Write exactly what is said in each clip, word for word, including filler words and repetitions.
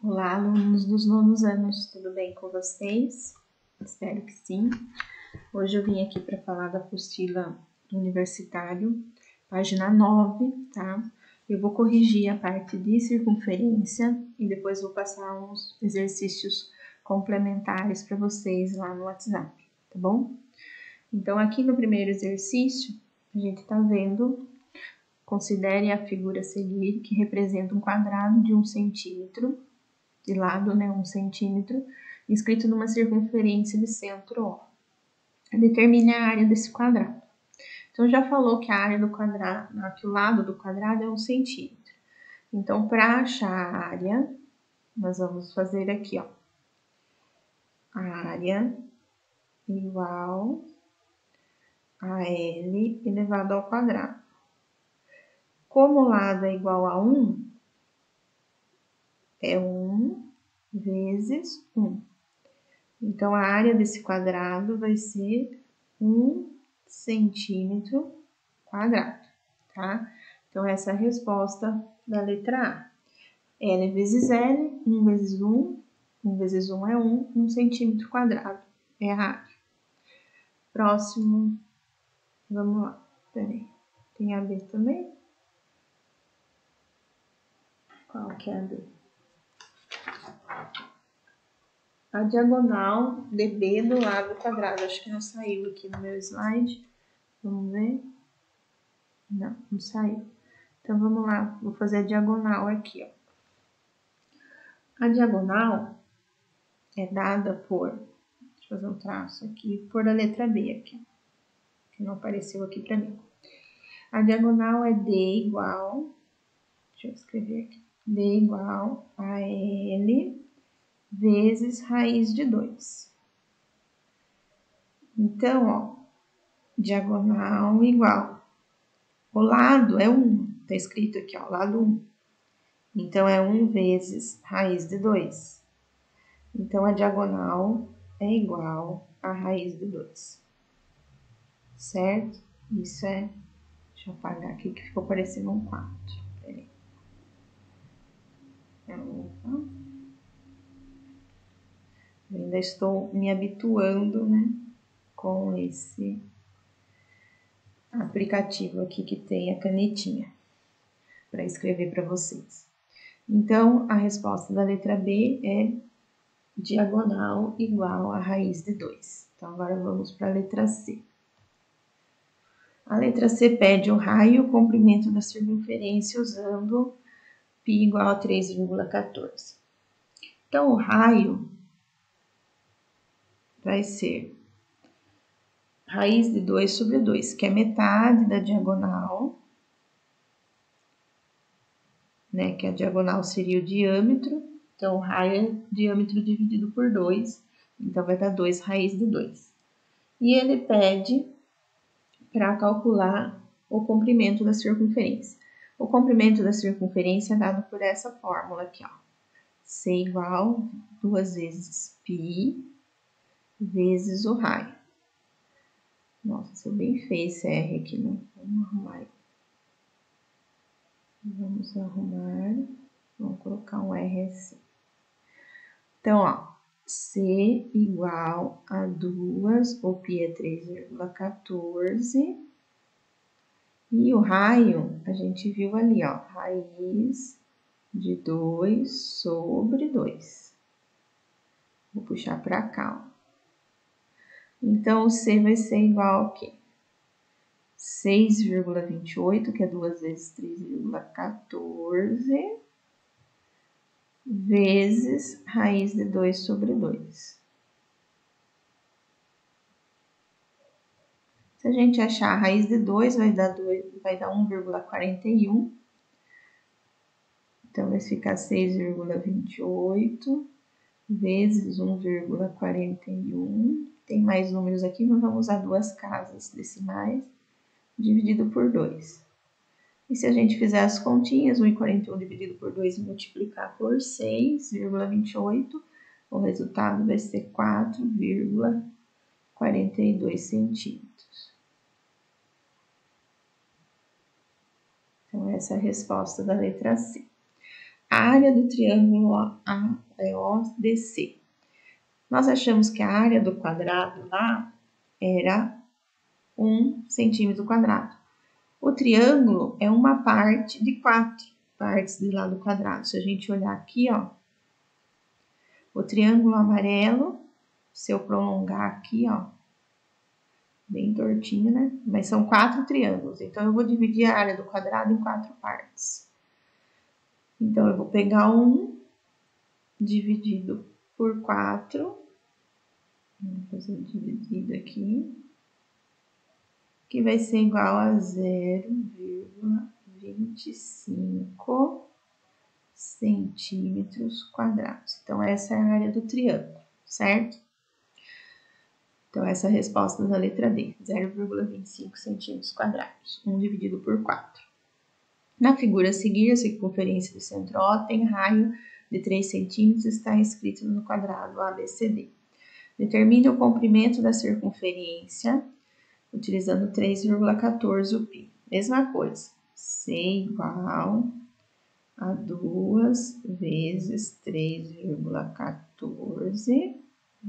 Olá, alunos dos nonos anos, tudo bem com vocês? Espero que sim. Hoje eu vim aqui para falar da apostila do universitário, página nove, tá? Eu vou corrigir a parte de circunferência e depois vou passar uns exercícios complementares para vocês lá no WhatsApp, tá bom? Então, aqui no primeiro exercício, a gente tá vendo, considere a figura a seguir, que representa um quadrado de um centímetro, de lado, né, um centímetro, inscrito numa circunferência de centro O. Determine a área desse quadrado. Então, já falou que a área do quadrado, que o lado do quadrado é um centímetro. Então, para achar a área, nós vamos fazer aqui, ó. A área igual a L elevado ao quadrado. Como o lado é igual a um, é um vezes um. Então, a área desse quadrado vai ser um centímetro quadrado, tá? Então, essa é a resposta da letra A. L vezes L, um vezes um, um vezes um é um, um centímetro quadrado é a área. Próximo, vamos lá, peraí, tem a B também? Qual que é a B? A diagonal D B do lado quadrado, acho que não saiu aqui no meu slide, vamos ver. Não, não saiu. Então, vamos lá, vou fazer a diagonal aqui, ó. A diagonal é dada por, deixa eu fazer um traço aqui, por a letra B aqui, que não apareceu aqui para mim. A diagonal é D igual, deixa eu escrever aqui, D igual a L vezes raiz de dois. Então, ó, diagonal igual, o lado é um, tá escrito aqui, ó, lado um. Então, é um vezes raiz de dois. Então, a diagonal é igual a raiz de dois. Certo? Isso é... Deixa eu apagar aqui que ficou parecendo um quatro. Peraí. Opa. Eu ainda estou me habituando, né, com esse aplicativo aqui que tem a canetinha para escrever para vocês. Então, a resposta da letra B é diagonal igual a raiz de dois. Então, agora vamos para a letra C. A letra C pede o raio e o comprimento da circunferência usando π igual a três vírgula quatorze. Então, o raio vai ser raiz de dois sobre dois, que é metade da diagonal, né? Que a diagonal seria o diâmetro. Então, o raio é diâmetro dividido por dois, então vai dar dois raiz de dois. E ele pede para calcular o comprimento da circunferência. O comprimento da circunferência é dado por essa fórmula aqui, ó. C igual duas vezes π vezes o raio. Nossa, sou bem feio esse R aqui, né? Vamos arrumar. Vamos arrumar. Vamos colocar um R assim. Então, ó, C igual a duas, o π é três vírgula quatorze. E o raio, a gente viu ali, ó, raiz de dois sobre dois. Vou puxar para cá, ó. Então, o C vai ser igual ao quê? seis vírgula vinte e oito, que é duas vezes três vírgula quatorze, vezes raiz de dois sobre dois. Se a gente achar a raiz de dois, vai dar, vai dar um vírgula quarenta e um. Então, vai ficar seis vírgula vinte e oito vezes um vírgula quarenta e um. Tem mais números aqui, mas vamos usar duas casas decimais, dividido por dois. E se a gente fizer as continhas, um vírgula quarenta e um dividido por dois e multiplicar por seis vírgula vinte e oito, o resultado vai ser quatro vírgula quarenta e dois centímetros. Então, essa é a resposta da letra C. a área do triângulo A E O D C. Nós achamos que a área do quadrado lá era um centímetro quadrado. O triângulo é uma parte de quatro partes de lado quadrado. Se a gente olhar aqui, ó, o triângulo amarelo, se eu prolongar aqui, ó, bem tortinho, né? Mas são quatro triângulos. Então, eu vou dividir a área do quadrado em quatro partes. Então, eu vou pegar um dividido por quatro. Vou fazer dividido aqui. Que vai ser igual a zero vírgula vinte e cinco centímetros quadrados. Então, essa é a área do triângulo, certo? Então, essa é a resposta da letra D, zero vírgula vinte e cinco centímetros quadrados, um dividido por quatro. Na figura a seguir, a circunferência do centro O tem raio de três centímetros, está escrito no quadrado A B C D. Determine o comprimento da circunferência utilizando três vírgula quatorze o π. Mesma coisa, C igual a duas vezes três vírgula quatorze,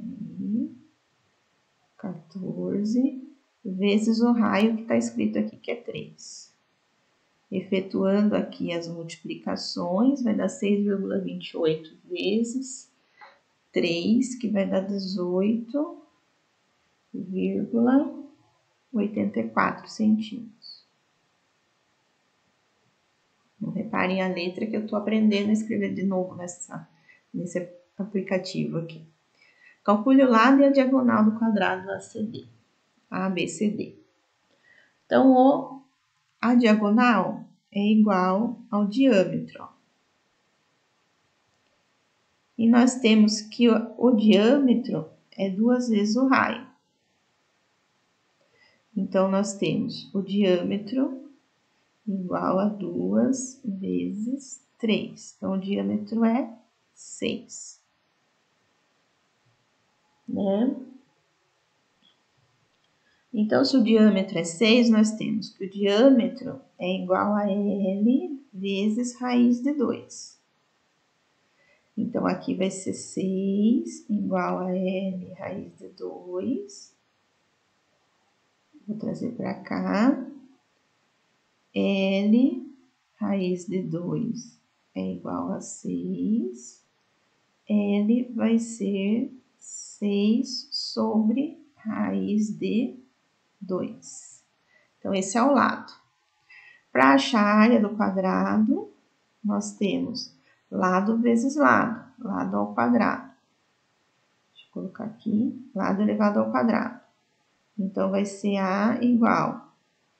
quatorze, vezes o raio que está escrito aqui, que é três. Efetuando aqui as multiplicações, vai dar seis vírgula vinte e oito vezes três, que vai dar dezoito vírgula oitenta e quatro centímetros. Não reparem a letra que eu estou aprendendo a escrever de novo nessa, nesse aplicativo aqui. Calcule o lado e a diagonal do quadrado A C D, A B C D. Então, o, a diagonal é igual ao diâmetro. Ó. E nós temos que o, o diâmetro é duas vezes o raio. Então, nós temos o diâmetro igual a duas vezes três. Então, o diâmetro é seis. Né? Então, se o diâmetro é seis, nós temos que o diâmetro é igual a L vezes raiz de dois. Então, aqui vai ser seis igual a L raiz de dois. Vou trazer para cá. L raiz de dois é igual a seis. L vai ser seis sobre raiz de dois. Então, esse é o lado. Para achar a área do quadrado, nós temos lado vezes lado, lado ao quadrado. Deixa eu colocar aqui, lado elevado ao quadrado. Então, vai ser A igual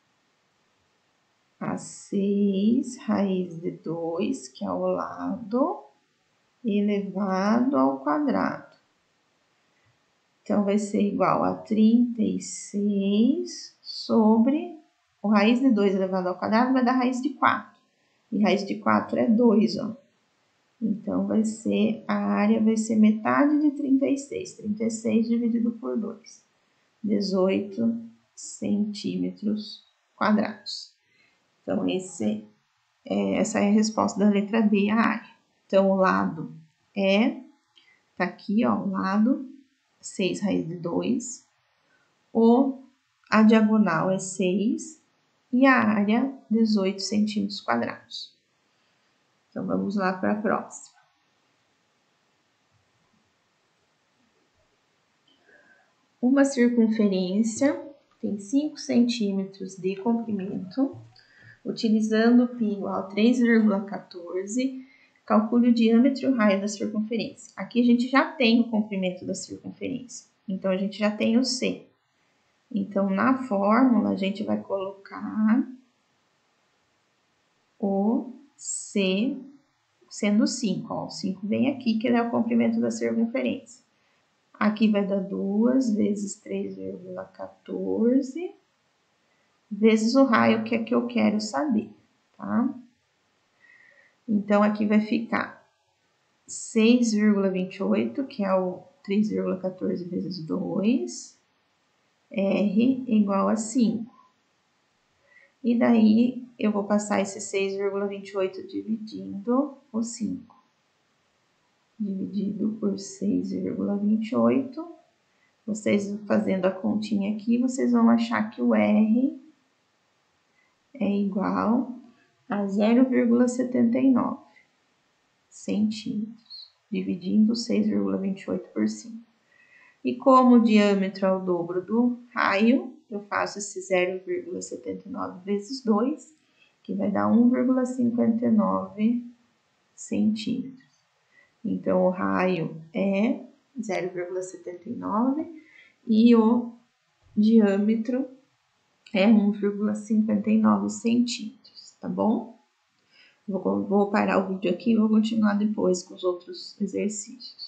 a seis raiz de dois, que é o lado, elevado ao quadrado. Então, vai ser igual a trinta e seis sobre o raiz de dois elevado ao quadrado vai dar raiz de quatro. E raiz de quatro é dois, ó. Então, vai ser, a área vai ser metade de trinta e seis. trinta e seis dividido por dois. dezoito centímetros quadrados. Então, esse, é, essa é a resposta da letra D, a área. Então, o lado é, tá aqui, ó, o lado, seis raiz de dois. O, a diagonal é seis e a área, dezoito centímetros quadrados. Então, vamos lá para a próxima. Uma circunferência tem cinco centímetros de comprimento. Utilizando π igual a três vírgula quatorze, calcule o diâmetro e o raio da circunferência. Aqui a gente já tem o comprimento da circunferência. Então, a gente já tem o C. Então, na fórmula, a gente vai colocar o C sendo cinco. Ó, o cinco vem aqui, que é o comprimento da circunferência. Aqui vai dar duas vezes três vírgula quatorze vezes o raio, que é que eu quero saber, tá? Então, aqui vai ficar seis vírgula vinte e oito, que é o três vírgula quatorze vezes dois, R igual a cinco. E daí, eu vou passar esse seis vírgula vinte e oito dividindo o cinco. Dividido por seis vírgula vinte e oito. Vocês fazendo a continha aqui, vocês vão achar que o R é igual a zero vírgula setenta e nove centímetros, dividindo seis vírgula vinte e oito por cinco. E como o diâmetro é o dobro do raio, eu faço esse zero vírgula setenta e nove vezes dois, que vai dar um vírgula cinquenta e nove centímetros. Então, o raio é zero vírgula setenta e nove e o diâmetro é um vírgula cinquenta e nove centímetros, tá bom? Vou, vou parar o vídeo aqui e vou continuar depois com os outros exercícios.